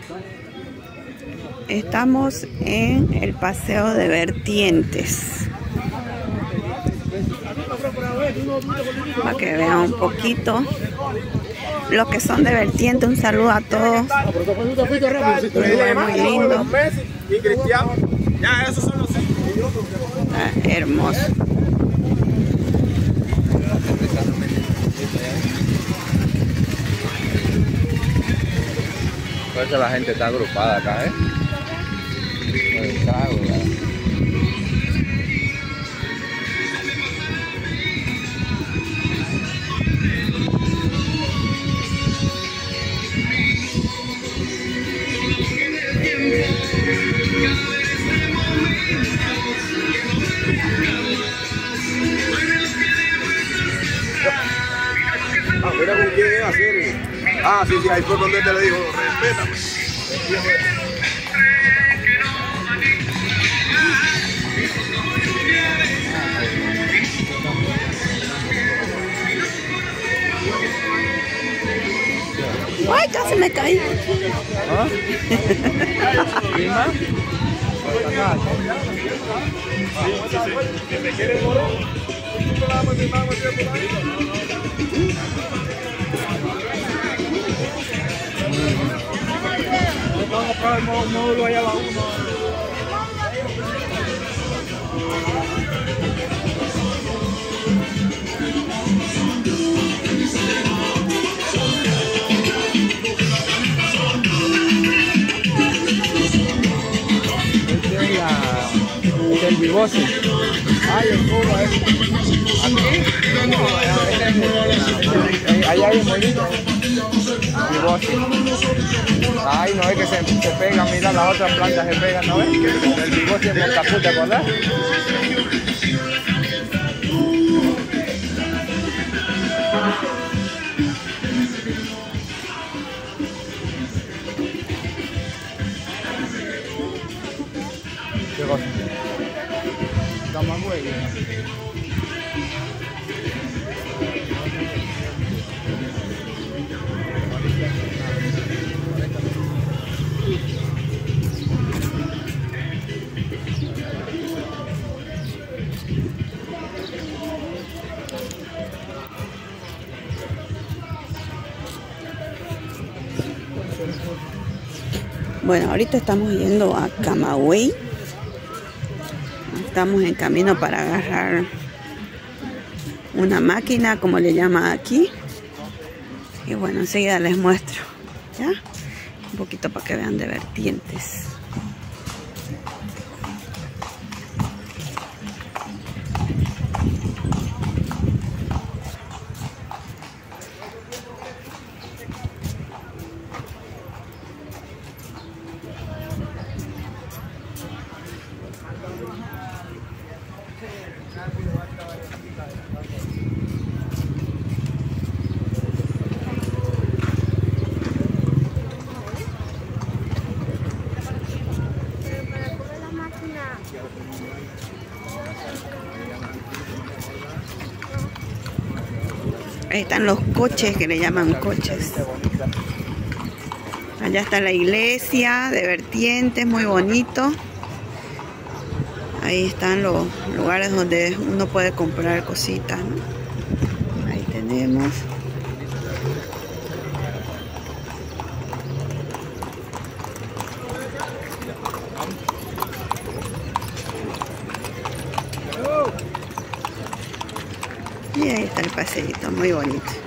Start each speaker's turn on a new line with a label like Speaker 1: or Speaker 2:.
Speaker 1: Estamos en el paseo de Vertientes. Para que vean un poquito lo que son de Vertientes. Un saludo a todos. Muy lindo. Hermoso.
Speaker 2: Por eso la gente está agrupada acá, Por el trago,
Speaker 3: Mira con quién iba a hacer. Sí, ahí fue cuando él te le dijo, respétame.
Speaker 1: ¡Ay, casi me caí!
Speaker 2: ¿Prima?
Speaker 3: Vamos a buscar el módulo allá va uno.
Speaker 2: Este es el Vivosi.
Speaker 3: Ay, el cubo,
Speaker 2: ¿Aquí? Allá hay un molino. Vivosi. Ay, no es que se pega, mira, las otras plantas se pegan, ¿no ves? El Vivosi es Montapú, ¿te acordás? ¿Qué cosa? Camagüey.
Speaker 1: Bueno, ahorita estamos yendo a Camagüey. Estamos en camino para agarrar una máquina, como le llaman aquí. Y bueno, enseguida les muestro, ¿ya? Un poquito para que vean de Vertientes. Ahí están los coches, que le llaman coches. Allá está la iglesia de Vertientes, muy bonito. Ahí están los lugares donde uno puede comprar cositas, ¿no? Ahí tenemos. Y ahí está el paseíto, muy bonito.